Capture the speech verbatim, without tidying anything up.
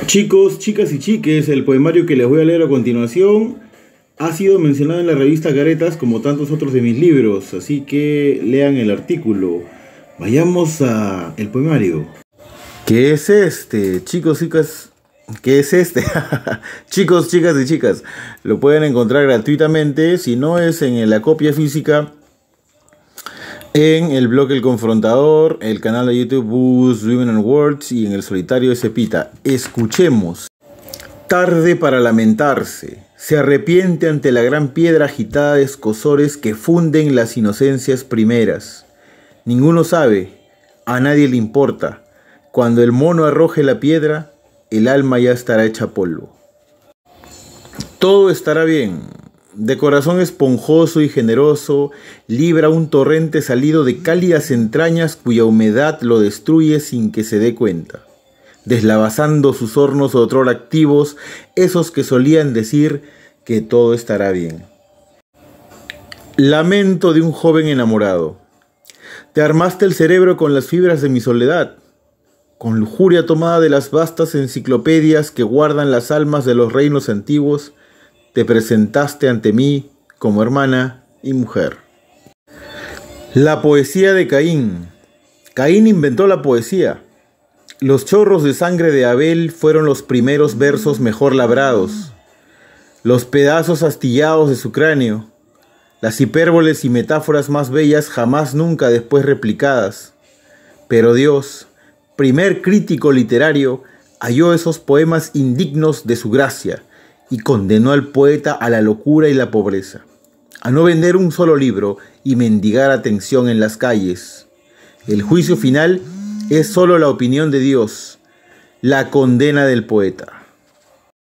Chicos, chicas y chiques, el poemario que les voy a leer a continuación ha sido mencionado en la revista Caretas como tantos otros de mis libros, así que lean el artículo. Vayamos a el poemario. ¿Qué es este? Chicos, chicas, ¿qué es este? Chicos, chicas y chicas, lo pueden encontrar gratuitamente, si no es en la copia física, en el blog El Confrontador, el canal de YouTube Books, Women and Words y en el solitario de Cepita. Escuchemos. Tarde para lamentarse. Se arrepiente ante la gran piedra agitada de escozores que funden las inocencias primeras. Ninguno sabe, a nadie le importa. Cuando el mono arroje la piedra, el alma ya estará hecha polvo. Todo estará bien. De corazón esponjoso y generoso, libra un torrente salido de cálidas entrañas cuya humedad lo destruye sin que se dé cuenta, deslavazando sus hornos otrora activos, esos que solían decir que todo estará bien. Lamento de un joven enamorado. Te armaste el cerebro con las fibras de mi soledad, con lujuria tomada de las vastas enciclopedias que guardan las almas de los reinos antiguos. Te presentaste ante mí como hermana y mujer. La poesía de Caín. Caín inventó la poesía. Los chorros de sangre de Abel fueron los primeros versos mejor labrados. Los pedazos astillados de su cráneo. Las hipérboles y metáforas más bellas jamás nunca después replicadas. Pero Dios, primer crítico literario, halló esos poemas indignos de su gracia y condenó al poeta a la locura y la pobreza, a no vender un solo libro y mendigar atención en las calles. El juicio final es solo la opinión de Dios, la condena del poeta.